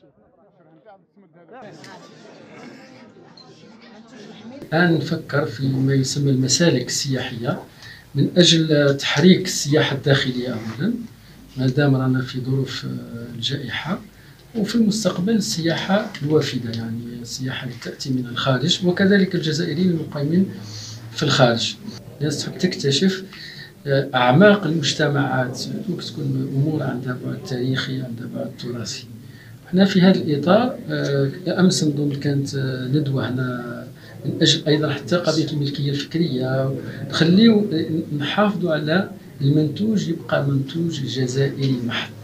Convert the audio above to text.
الآن نفكر في ما يسمى المسالك السياحية من أجل تحريك السياحة الداخلية أولا ما دام رانا في ظروف الجائحة، وفي المستقبل السياحة الوافدة يعني السياحة اللي تأتي من الخارج، وكذلك الجزائريين المقيمين في الخارج. الناس تحب تكتشف أعماق المجتمعات، تكون أمور عندها بعد تاريخي عندها بعد تراثي. احنا في هذا الإطار أمس نظن كانت ندوة هنا من أجل أيضا حتى قضية الملكية الفكرية، نخليو نحافظوا على المنتوج يبقى منتوج جزائري محض.